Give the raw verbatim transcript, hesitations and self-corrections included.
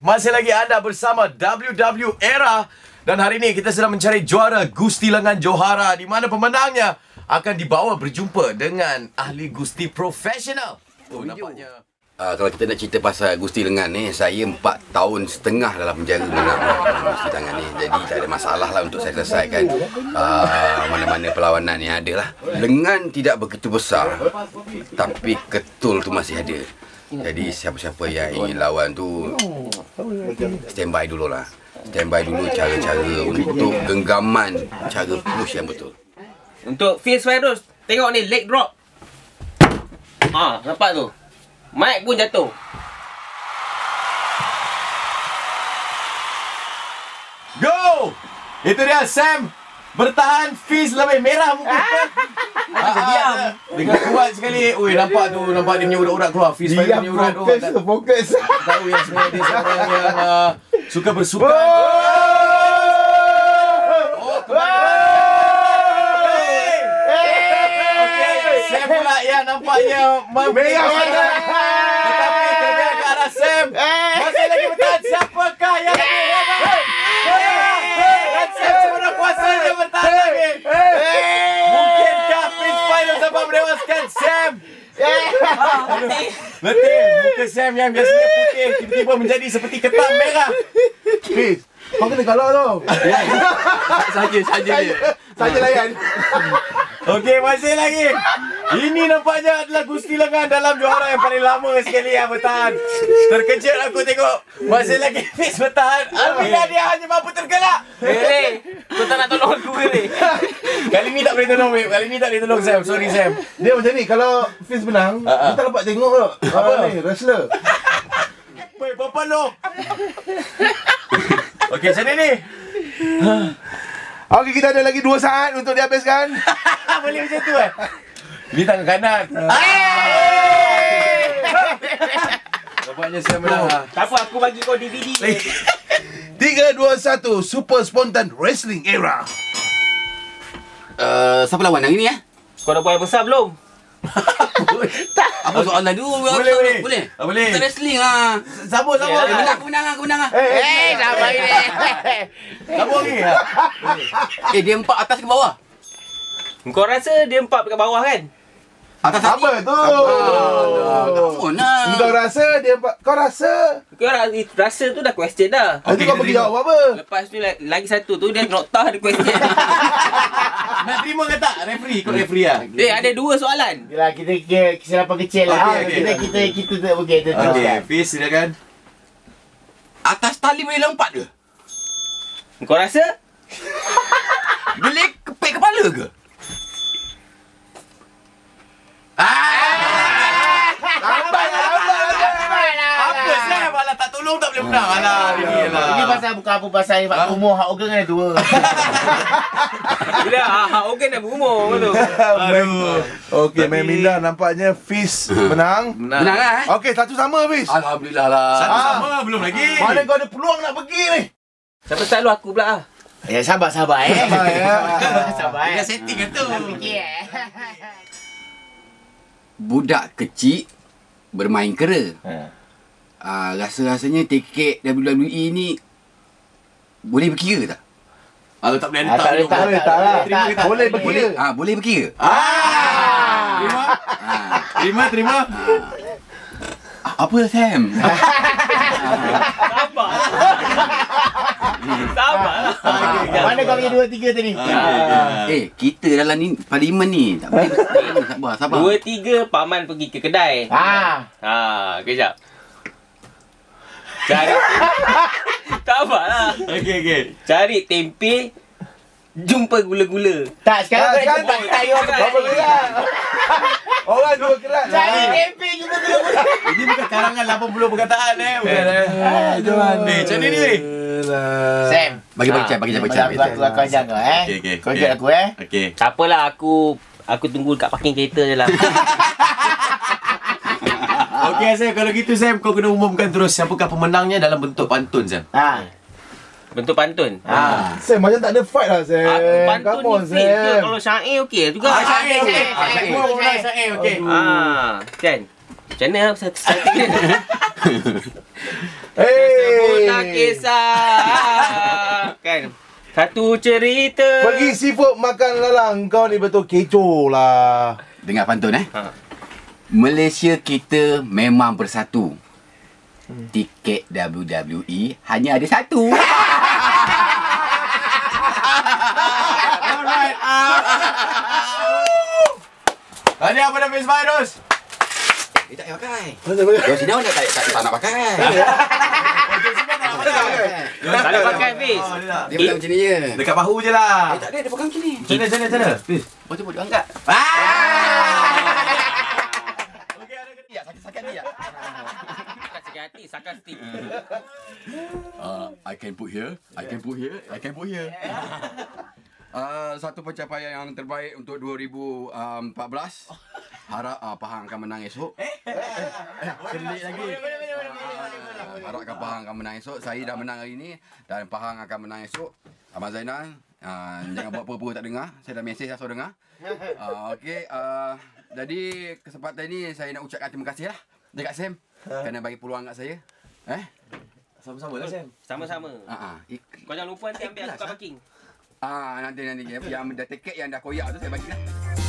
Masih lagi anda bersama W W Era. Dan hari ini kita sedang mencari juara Gusti Lengan Johara, di mana pemenangnya akan dibawa berjumpa dengan ahli gusti profesional. Oh, nampaknya Uh, kalau kita nak cerita pasal Gusti Lengan ni, saya empat tahun setengah dalam penjara menang Gusti Lengan ni. Jadi tak ada masalah lah untuk saya selesaikan uh, mana-mana perlawanan yang ada lah. Lengan tidak begitu besar, tapi ketul tu masih ada. Jadi siapa-siapa yang ingin lawan tu, standby dululah. Standby dulu cara-cara untuk genggaman, cara push yang betul. Untuk Fizz Virus, tengok ni leg drop. Ah, nampak tu. Mic pun jatuh. Go! Itu dia Sam bertahan, Fizz lebih merah muka. Ah, diam. Dengan kuat sekali. Ui, nampak tu, nampak dia punya urat-urat keluar. Fizz punya urat tu. Fokus, fokus. Tahu yang sebenarnya dia seorang yang uh, suka bersukan. Oh, kembali. Sam pula yang nampaknya merah warna. Tetapi kelebihan ke arah Sam. Masih lagi bertahan. Siapakah yang lebih hebat? Dan Sam sebenarnya kuasa dia bertahan lagi. Mungkinkah Fizz Virus dapat menewaskan Sam? Letih. Muka Sam yang biasanya putih tiba-tiba menjadi seperti ketam merah. Fizz, kau kena kalah tau. Saja, saja dia. Saja layan. Okey, masih lagi. Ini nampaknya adalah Gusti Lengan dalam juara yang paling lama sekali yang bertahan. Terkejut aku tengok masih lagi Fizz bertahan. Alhamdulillah dia hanya mampu tergelak. Eh, kau tak nak tolong aku ke ni? Kali ni tak boleh tolong, babe. Kali ni tak boleh tolong Sam. Sorry Sam. Dia macam ni, kalau Fizz menang, uh, uh. kita dapat tengok tak? Apa ni, wrestler. Weh, apa lo? Okey, macam ni ni. Okey, kita ada lagi dua saat untuk dihabiskan. Boleh macam tu eh? Ini tangan kanan. Nampaknya saya menang. Tak apa, aku bagi kau D V D. tiga, dua, satu, Super Spontan Wrestling Era. Uh, siapa lawan yang ini ya? Kau dah buat yang besar belum? Apa soalan dulu? Boleh, boleh. Boleh? Ah, boleh. Kita wrestling lah. Sambung, sambung. Aku menang, aku menang, aku menang. Eh, sabar ni. Sambung ni. Eh, dia empat atas ke bawah? Kau rasa dia empat kat bawah kan? Atas apa tu? Oh, nah. Kau rasa dia empat? Kau rasa? Kau ra- rasa tu dah question dah. Nanti Okey, kau kita pergi terima. jawab apa? Lepas tu la- lagi satu tu dia noktah ada question. Nak terima ke tak? Referee, ikut referee lah. Eh, ada dua soalan. Yalah, kita kira kesilapan kecil lah. Okey, okey. Kita kita kita tak okey, kita Okey, teruskan. Fizz silakan. Atas tali boleh lompat ke? Kau rasa? Boleh kepek kepala ke? Apa Sam? Alah, tak tolong tak boleh menang. Alah, ini lah. Ini pasal bukan apa pasal Pak umur hak organ kan tua. Bila hak organ dah berumur tu. Aduh. Okey, main minda nampaknya Fizz menang. Menang. Menang lah eh? Okey, satu sama Fizz. Alhamdulillah lah. Satu sama, belum lagi. Mana kau ada peluang nak pergi ni? Siapa selalu aku pula ah. Ya, sabar sabar eh. Sabar, ya. Sabar eh. Dah setting ke tu? Tak fikir eh. Budak kecil bermain kera. Ha. Uh, rasa-rasanya tiket W W E ni boleh berkira tak? Kalau tak boleh Ah, tak boleh, tak boleh, tak lah. Terima ke tak? Boleh pergi. Boleh, ah boleh berkira. Ah! Terima. Terima, terima. Apa Sam? Sabar. Sabar lah. Mana kau punya dua tiga tadi? Eh, kita dalam ni parlimen ni tak boleh berkira. Sabar, sabar. Dua tiga paman pergi ke kedai. Ha. Ha, kejap. Cari sabarlah. Okey, okey. Cari tempe, jumpa gula-gula. Tak, sekarang Tak, kau nak sekarang cepat tak. tak orang Kau bergerak. Orang dua kerat. Cari tempe juga gula-gula. Ini bukan karangan lapan puluh perkataan eh. Bukan eh. Jom. Eh, macam ni ni weh. Sam. Bagi bagi cak, bagi cak, bagi cak. Aku aku akan jaga eh. Okey, okey. Kau ikut aku eh. Okey. Tak apalah, aku aku tunggu kat parking kereta je lah. Okey Sam, kalau gitu Sam, kau kena umumkan terus siapakah pemenangnya dalam bentuk pantun Sam. Ha. Bentuk pantun. Ha. Sam macam tak ada fight lah Sam. Aku pantun Come on, ni fit je. Sam. Kalau syair okey juga. Ah, Syair, okey. Ah, Syair. Semua pemenang Syair, okey. Ah, kan? Macam mana satu satu ni? Hey. sebuah kisah. Kan? Satu cerita. Bagi seafood makan lalang, kau ni betul kecoh lah. Dengar pantun eh. Ha. Malaysia kita memang bersatu. Tiket W W E hanya ada satu. Alright. Tadi apa dah Miss Virus? Eh, tak payah pakai. Jom sini awak tak, tak, tak nak pakai. Tak ada pakai Fiz. Oh, dia tak. Dia bukan macam ni je. Dekat bahu je lah. Eh, tak ada, dia pegang macam ni. Macam mana, macam mana, macam mana? Fiz. Lepas tu boleh angkat. Okey, ada ke- Ya, sakit-sakit ni ya. Sakit hati, sarkastik. Uh, I can put here, I can put here, I can put here. Uh, satu pencapaian yang terbaik untuk dua ribu empat belas. Harap uh, Pahang akan menang esok. Selit lagi. Uh, harapkan Pahang akan menang esok. Saya dah menang hari ni dan Pahang akan menang esok. Abang Zainal, uh, jangan buat pura-pura tak dengar. Saya dah mesej dah suruh dengar. Uh, Okey, uh, jadi kesempatan ni saya nak ucapkan terima kasih lah dekat Sam kerana bagi peluang kat saya. Eh? Sama-sama lah, Sam. Sama-sama. Uh, uh, Kau jangan lupa nanti ambil Ikhlas, tukar ah. parking. Ah, nanti nanti yang, yang dah tiket yang dah koyak tu saya bagi lah.